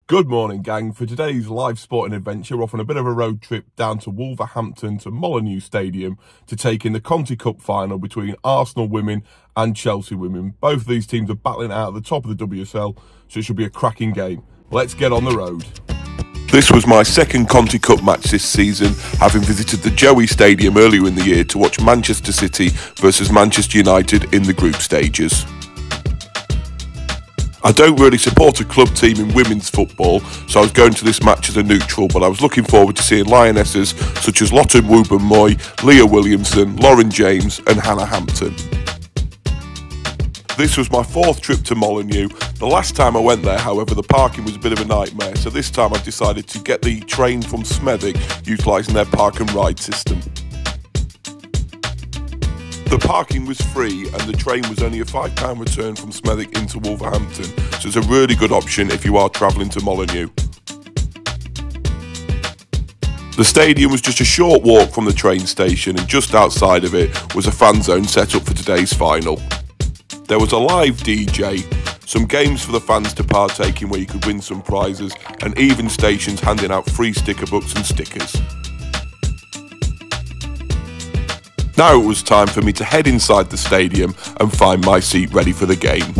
Good morning, gang. For today's live sporting adventure, we're off on a bit of a road trip down to Wolverhampton to Molineux Stadium to take in the Conti Cup final between Arsenal women and Chelsea women. Both of these teams are battling out at the top of the WSL, so it should be a cracking game. Let's get on the road. This was my second Conti Cup match this season, having visited the Joey Stadium earlier in the year to watch Manchester City versus Manchester United in the group stages. I don't really support a club team in women's football, so I was going to this match as a neutral, but I was looking forward to seeing lionesses such as wubben-moy, Leah Williamson, Lauren James and Hannah Hampton. This was my fourth trip to Molineux. The last time I went there, however, the parking was a bit of a nightmare, so this time I decided to get the train from Smethwick, utilising their park and ride system. The parking was free and the train was only a £5 return from Smethwick into Wolverhampton, so it's a really good option if you are travelling to Molineux. The stadium was just a short walk from the train station, and just outside of it was a fan zone set up for today's final. There was a live DJ, some games for the fans to partake in where you could win some prizes, and even stations handing out free sticker books and stickers. Now it was time for me to head inside the stadium and find my seat ready for the game.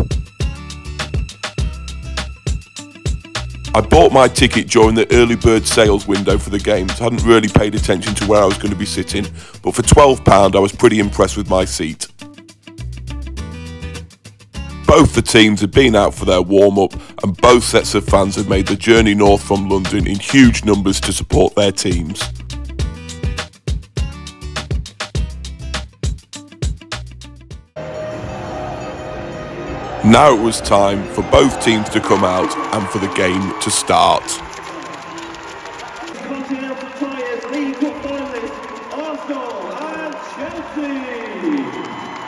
I bought my ticket during the early bird sales window for the game, so I hadn't really paid attention to where I was going to be sitting, but for £12 I was pretty impressed with my seat. Both the teams had been out for their warm-up, and both sets of fans had made the journey north from London in huge numbers to support their teams. Now it was time for both teams to come out and for the game to start. Continental Tyres, League Cup finalists, Arsenal and Chelsea.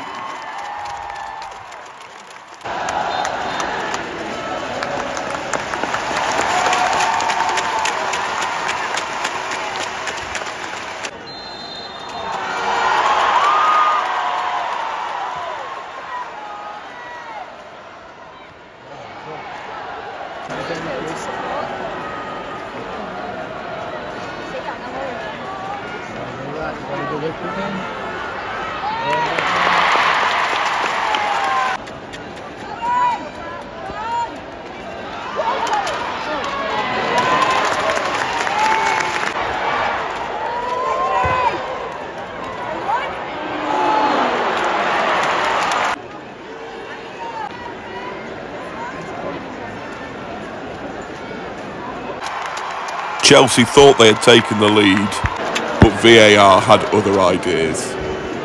Chelsea thought they had taken the lead, but VAR had other ideas.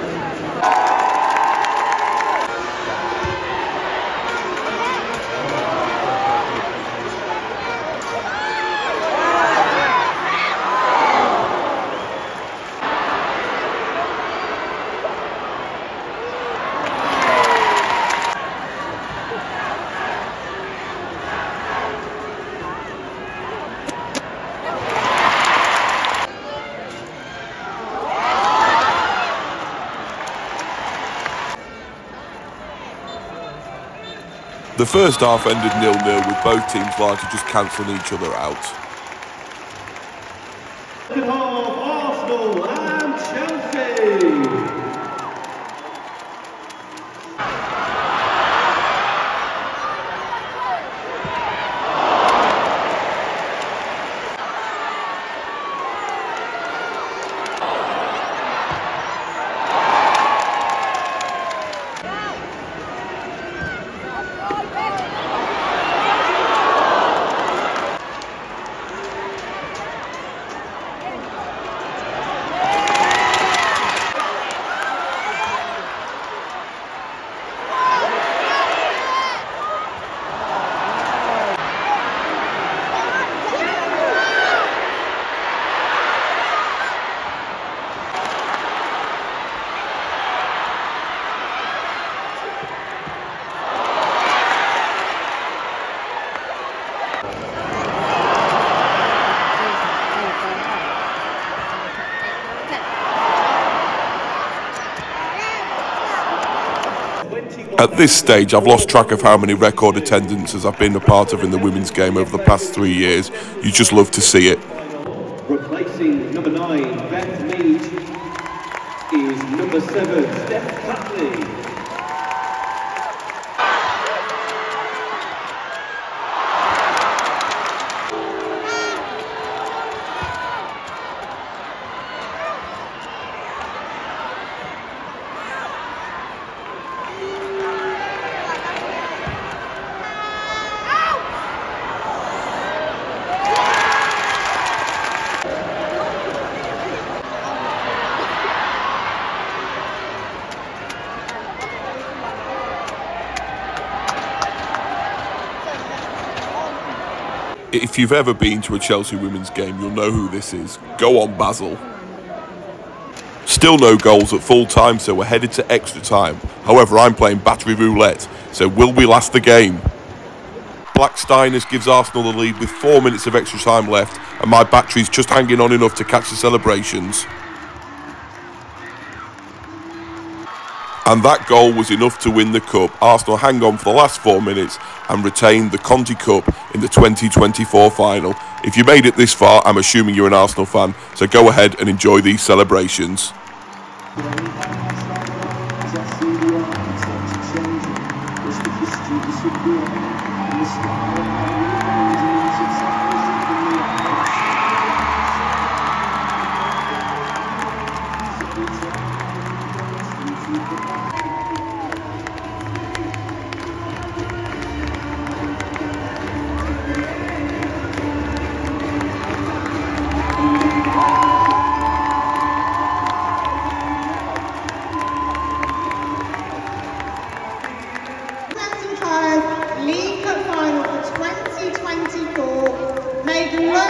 The first half ended 0-0 with both teams largely just cancelling each other out. Second half, Arsenal and Chelsea. At this stage, I've lost track of how many record attendances I've been a part of in the women's game over the past 3 years. You just love to see it. Replacing number 9, Beth Mead, is number 7, Steph Catley. If you've ever been to a Chelsea women's game, you'll know who this is. Go on, Basil. Still no goals at full time, so we're headed to extra time. However, I'm playing battery roulette, so will we last the game? Black Steiners gives Arsenal the lead with 4 minutes of extra time left, and my battery's just hanging on enough to catch the celebrations. And that goal was enough to win the cup. Arsenal hang on for the last 4 minutes and retain the Conti Cup in the 2024 final. If you made it this far, I'm assuming you're an Arsenal fan, so go ahead and enjoy these celebrations. Tyres League Cup final for 2024 made